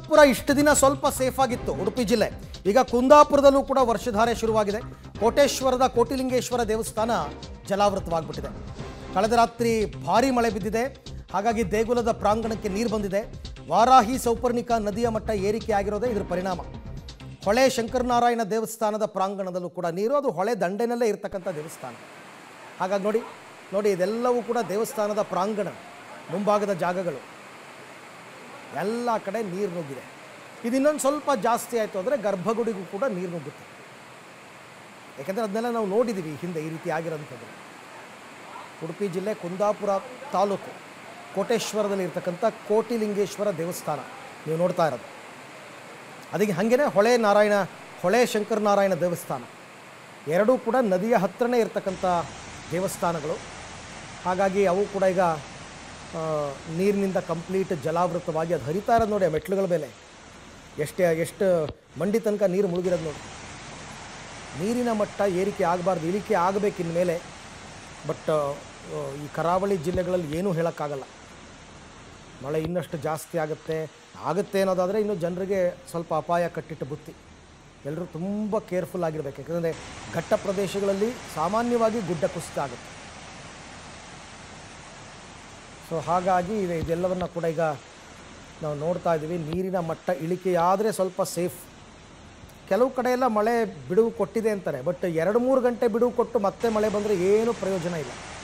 ಕುಂದಾಪುರ ಇಷ್ಟು ದಿನ ಸ್ವಲ್ಪ ಸೇಫ್ ಆಗಿತ್ತು, ಉಡುಪಿ ಜಿಲ್ಲೆ. ಈಗ ಕುಂದಾಪುರದಲ್ಲೂ ಕೂಡ ವರ್ಷಧಾರೆ ಶುರುವಾಗಿದೆ. ಕೋಟೇಶ್ವರದ ಕೋಟಿಲಿಂಗೇಶ್ವರ ದೇವಸ್ಥಾನ ಜಲಾವೃತವಾಗ್ಬಿಟ್ಟಿದೆ. ಕಳೆದ ರಾತ್ರಿ ಭಾರೀ ಮಳೆ ಬಿದ್ದಿದೆ. ಹಾಗಾಗಿ ದೇಗುಲದ ಪ್ರಾಂಗಣಕ್ಕೆ ನೀರು ಬಂದಿದೆ. ವಾರಾಹಿ ಸೌಪರ್ಣಿಕಾ ನದಿಯ ಮಟ್ಟ ಏರಿಕೆ ಆಗಿರೋದೇ ಇದರ ಪರಿಣಾಮ. ಹೊಳೆ ಶಂಕರನಾರಾಯಣ ದೇವಸ್ಥಾನದ ಪ್ರಾಂಗಣದಲ್ಲೂ ಕೂಡ ನೀರು, ಅದು ಹೊಳೆ ದಂಡೆನಲ್ಲೇ ಇರತಕ್ಕಂಥ ದೇವಸ್ಥಾನ. ಹಾಗಾಗಿ ನೋಡಿ ಇದೆಲ್ಲವೂ ಕೂಡ ದೇವಸ್ಥಾನದ ಪ್ರಾಂಗಣ, ಮುಂಭಾಗದ ಜಾಗಗಳು ಎಲ್ಲ ಕಡೆ ನೀರು ನುಗ್ಗಿದೆ. ಇದು ಇನ್ನೊಂದು ಸ್ವಲ್ಪ ಜಾಸ್ತಿ ಆಯಿತು ಅಂದರೆ ಗರ್ಭಗುಡಿಗೂ ಕೂಡ ನೀರು ನುಗ್ಗುತ್ತೆ. ಯಾಕೆಂದರೆ ಅದನ್ನೆಲ್ಲ ನಾವು ನೋಡಿದ್ದೀವಿ ಹಿಂದೆ ಈ ರೀತಿ ಆಗಿರೋಂಥದ್ದು. ಉಡುಪಿ ಜಿಲ್ಲೆ ಕುಂದಾಪುರ ತಾಲೂಕು ಕೋಟೇಶ್ವರದಲ್ಲಿ ಇರ್ತಕ್ಕಂಥ ಕೋಟಿಲಿಂಗೇಶ್ವರ ದೇವಸ್ಥಾನ ನೀವು ನೋಡ್ತಾ ಇರೋದು. ಅದಕ್ಕೆ ಹಾಗೇ ಹೊಳೆ ಶಂಕರನಾರಾಯಣ ದೇವಸ್ಥಾನ ಎರಡೂ ಕೂಡ ನದಿಯ ಹತ್ತಿರನೇ ಇರ್ತಕ್ಕಂಥ ದೇವಸ್ಥಾನಗಳು. ಹಾಗಾಗಿ ಅವು ಕೂಡ ಈಗ ನೀರಿನಿಂದ ಕಂಪ್ಲೀಟ್ ಜಲಾವೃತವಾಗಿ ಅದು ಹರಿತಾ ಇರೋದು ನೋಡಿ. ಆ ಮೆಟ್ಲುಗಳ ಮೇಲೆ ಎಷ್ಟು ಮಂಡಿ ತನಕ ನೀರು ಮುಳುಗಿರೋದು ನೋಡಿ. ನೀರಿನ ಮಟ್ಟ ಏರಿಕೆ ಆಗಬಾರ್ದು, ಇಳಿಕೆ ಆಗಬೇಕಿನ ಮೇಲೆ. ಬಟ್ ಈ ಕರಾವಳಿ ಜಿಲ್ಲೆಗಳಲ್ಲಿ ಏನೂ ಹೇಳೋಕ್ಕಾಗಲ್ಲ. ಮಳೆ ಇನ್ನಷ್ಟು ಜಾಸ್ತಿ ಆಗುತ್ತೆ ಅನ್ನೋದಾದರೆ ಇನ್ನು ಜನರಿಗೆ ಸ್ವಲ್ಪ ಅಪಾಯ ಕಟ್ಟಿಟ್ಟು ಬುತ್ತಿ. ಎಲ್ಲರೂ ತುಂಬ ಕೇರ್ಫುಲ್ ಆಗಿರಬೇಕು. ಯಾಕಂದರೆ ಘಟ್ಟ ಪ್ರದೇಶಗಳಲ್ಲಿ ಸಾಮಾನ್ಯವಾಗಿ ಗುಡ್ಡ ಕುಸಿತ ಆಗುತ್ತೆ. ಸೊ ಹಾಗಾಗಿ ಇದೆಲ್ಲವನ್ನು ಕೂಡ ಈಗ ನಾವು ನೋಡ್ತಾ ಇದ್ದೀವಿ. ನೀರಿನ ಮಟ್ಟ ಇಳಿಕೆಯಾದರೆ ಸ್ವಲ್ಪ ಸೇಫ್. ಕೆಲವು ಕಡೆ ಎಲ್ಲ ಮಳೆ ಬಿಡುವು ಕೊಟ್ಟಿದೆ ಅಂತಾರೆ. ಬಟ್ 2-3 ಗಂಟೆ ಬಿಡುವು ಕೊಟ್ಟು ಮತ್ತೆ ಮಳೆ ಬಂದರೆ ಏನೂ ಪ್ರಯೋಜನ ಇಲ್ಲ.